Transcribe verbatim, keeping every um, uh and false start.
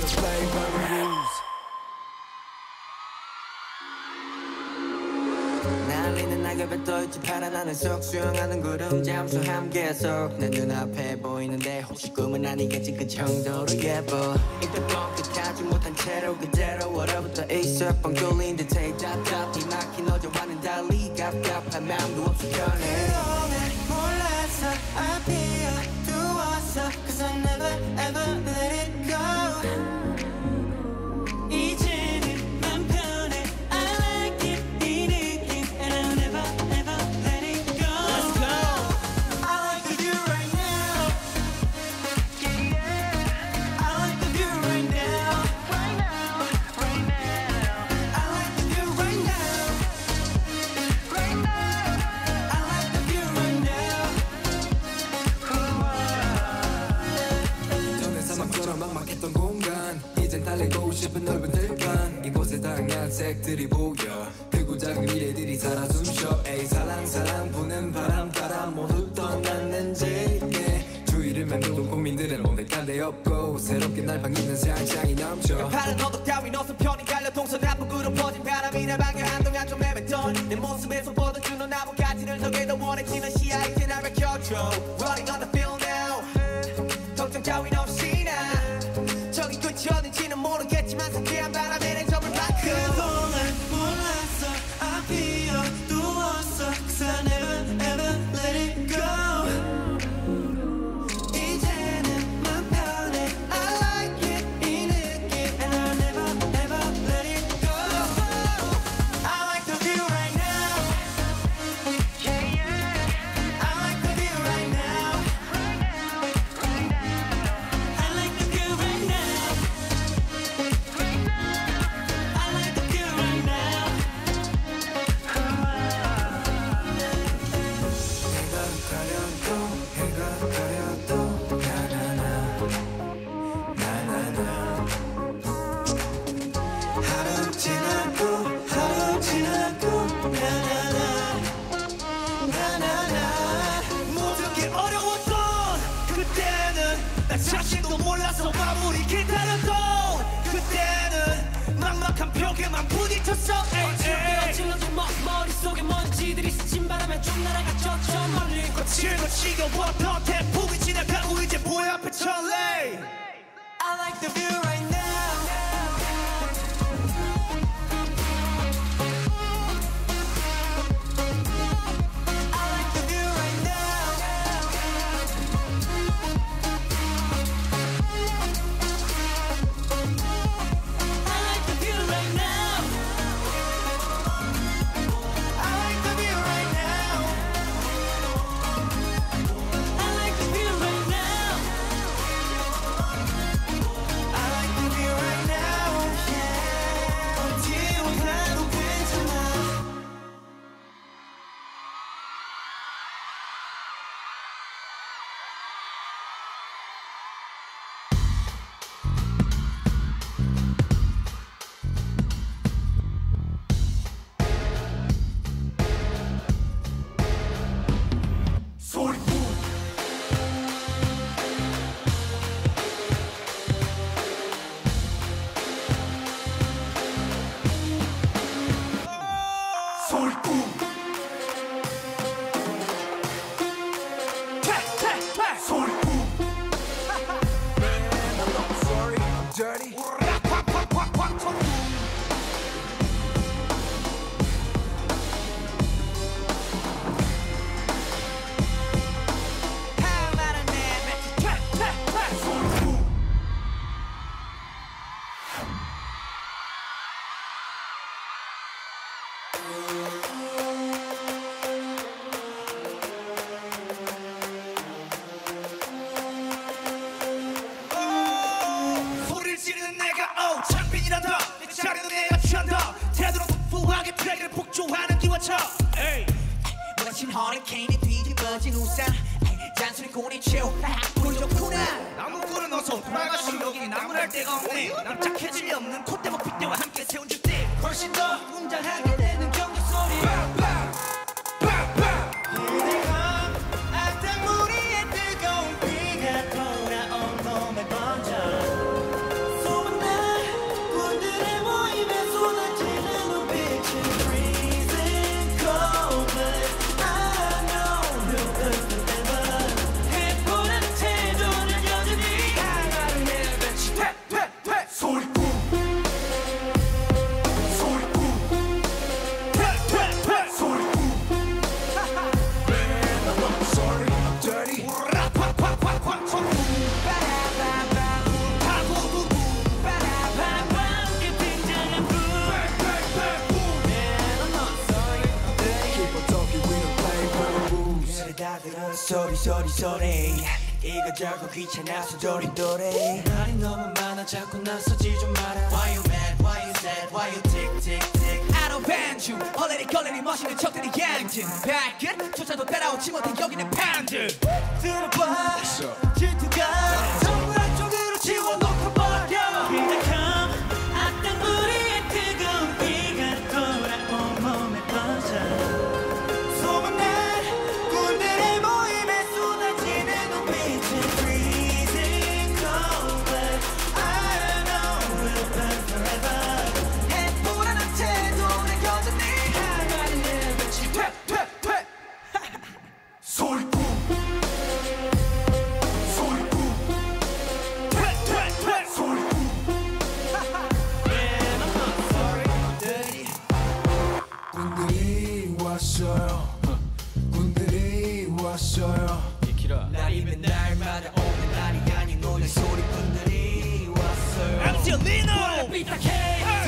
play by the rules. 날리는 낙엽에 떠있지 파란 하늘 속 수영하는 구름 잠수 함께 속 내 눈앞에 보이는데 혹시 꿈은 아니겠지 그 정도로 예뻐 이때 뻥끗하지 못한 채로 그대로 얼어붙어 있어 뻥 뚫린 듯해 답답히 막힌 어제와는 달리 갑갑한 마음도 없이 변해 그동안 몰랐어 I 비어두었어 Cause I never ever let it go 이제는 맘 편해 I like it 이 느낌 And I'll never ever let it go Let's go I like the view right now Yeah yeah I like the view right now Right now Right now I like the view right now Right now I like the view right now 전에 사막처럼 막막했던 공간 이젠 달리고 싶은 넓은 들판 이곳에 다양한 색들이 보여 크고 작은 미래들이 살아 숨쉬어 에이 살랑살랑 부는 바람 따라 모두 떠났는지 yeah. 주위를 맴도는 고민들은 오늘 딴데 없고 새롭게 날 반기는 상상이 넘쳐 파란 언덕 따윈 어서 편히 갈려 동서남북으로 퍼진 바람이 날 반겨 한동안 좀 헤맸던 내 모습에서 뻗어주는 나뭇가지를 덕에 더 원해지는 시야 이제 날 밝혀줘 Running on the field now 걱정 따윈 없이 나 저기 끝이 어딘지는 모르겠지만 상쾌한 바람에 내 점을 바꿔 그동안 몰랐어 I 비어두었어 Cause I never ever let it go 이제는 맘 편해 I like it 이 느낌 And I'll never ever let it go I like the view right now Yeah yeah I like the view right now Right now Right now I like the view right now Right now I like the view right now 해가 가려도 해가 가려도 나나나 나나나 하루 지나고 하루 지나고 나나나 나나나 모든 게 어려웠던 그때는 나 자신도 몰라서 마무리 기다렸던 그때는 막막한 벽에만 부딪혔어 에이, 찔러진 머릿속에 먼지들이 스친 바람에 쭉 날아갔죠 저 멀리 거칠고 지겨웠던 태풍이 지나가고 이제 보여 앞에 천레 I like the view right now I like the view right now I like the view right now I like the view right now I like the view right now I like the view right now yeah 어디 가도 괜찮아 Dirty 소리를 지르는 내가 오 창빈이란다 내 자리는 내가 취한다 태도로 폭풍하게 트랙을 폭주하는 기관차 멋진 허리케인이 뒤집어진 우산 잔소리 고니 채워 보여줬구나 나무꾼은 어서 돌아가시 여기 나무랄 데가 없네 납작해질 리 없는 콧대와 핏대와 함께 세운 주대 훨씬 더 웅장하게 되는 경적 소리 악당무리에 뜨거운 피가 돌아온 몸에 번져 소문 소리 소리 소리 이거 저거 귀찮아서 도리도리 말이 너무 많아 자꾸 나서지 좀 마라. Why you mad, why you sad, why you tick tick tick. I don't ban you 얼레리 걸레리 멋있는 척들이 양진 발끝 조차도 따라오지 못해 여기는 팬들 들어봐 질투가 전부 한쪽으로 지워놓고 버려. 그냥 come 악당 우리의 뜨거운 비가 돌아 온몸에 퍼져. 소문난 꾼들의 모임에 쏟아지는 눈빛은 freezing cold but I don't know will burn forever. 해보라는 채도 난 여전히 하나를 내뱉지 퇴퇴퇴 솔꾸 솔꾸 퇴퇴퇴 솔꾸 Yeah, I'm not sorry, dirty. 꾼들이 왔어요. 꾼들이 왔어요. 날이 맨날마다 오는 날이 아닌 오늘 소리꾼들이 왔어요. I'm still Lino. 삐딱해